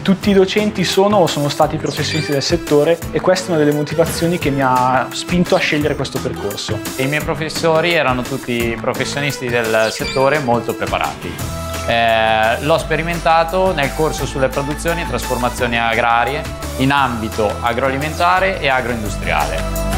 tutti i docenti sono o sono stati professionisti del settore e questa è una delle motivazioni che mi ha spinto a scegliere questo percorso. I miei professori erano tutti professionisti del settore molto preparati. L'ho sperimentato nel corso sulle produzioni e trasformazioni agrarie in ambito agroalimentare e agroindustriale.